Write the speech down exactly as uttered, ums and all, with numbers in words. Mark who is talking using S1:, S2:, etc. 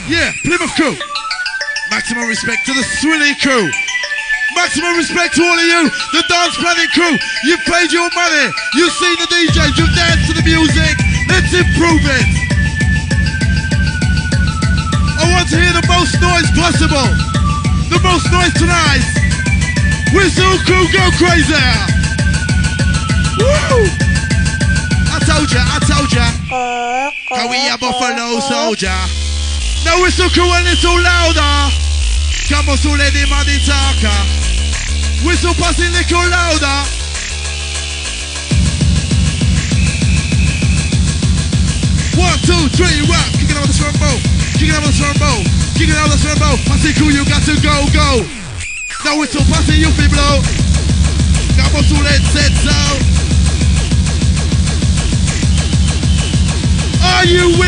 S1: Yeah, Plymouth crew. Maximum respect to the Swilly crew. Maximum respect to all of you, the Dance Planet crew. You've paid your money. You've seen the D Js. You've danced to the music. Let's improve it. I want to hear the most noise possible. The most noise tonight. Whistle crew, go crazy. Woo! I told ya, I told ya. Can we a Buffalo Soldier? Now whistle crew a little louder. Come on, so let him on the talker. Whistle passing little louder. One, two, three, rock. Kicking out the strongbow. Kicking out the strongbow. Kicking out the strongbow. Passing crew, you got to go, go. Now whistle passing, you feel blow. Come on, so let's set out. Are you